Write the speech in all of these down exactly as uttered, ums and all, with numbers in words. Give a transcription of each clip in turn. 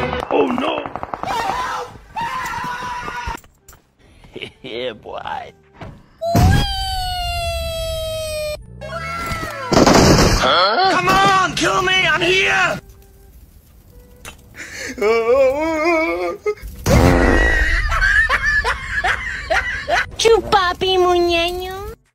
Oh no! Yeah, boy. Huh? Come on, kill me! I'm here! Chupapi muñeño.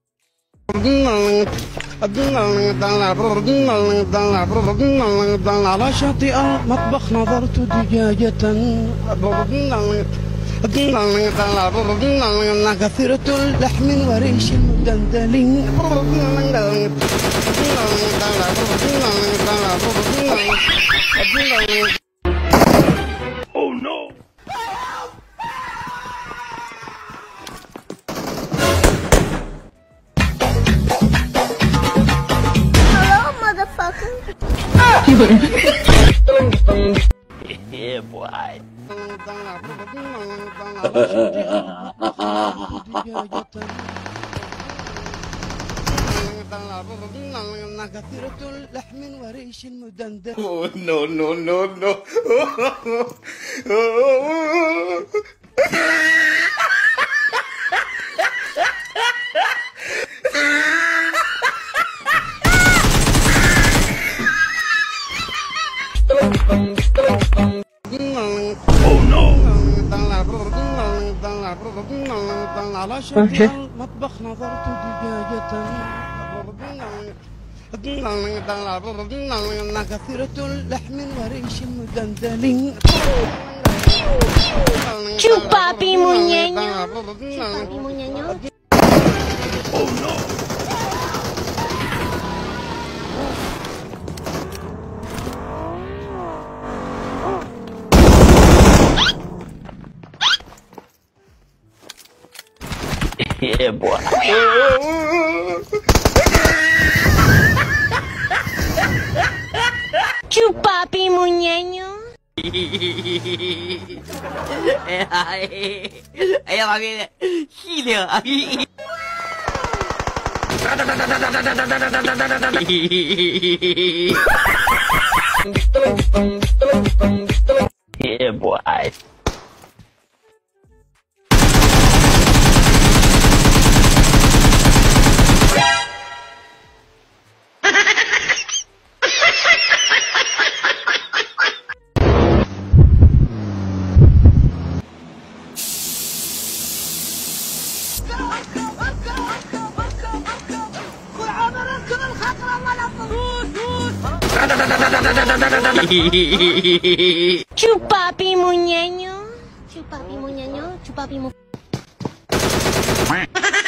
على شاطئ المطبخ نظرت دجاجة كثيرة اللحم وريش مدندل. Oh no! Hello, motherfucker. Yeah, boy. كثيرة اللحم وريش مدندل. Oh no no no no! Oh no! على شاطئ المطبخ نظرت دجاجة كثيرة اللحم وريش مدندل. Chupapi muñeño. Chupapi muñeño. Oh no! Yeah, boy. Chupapi muñeño. Ay, mami, gila. Yeah, boy. Chupapi muñeño. Chupapi muñeño. Chupapi mu.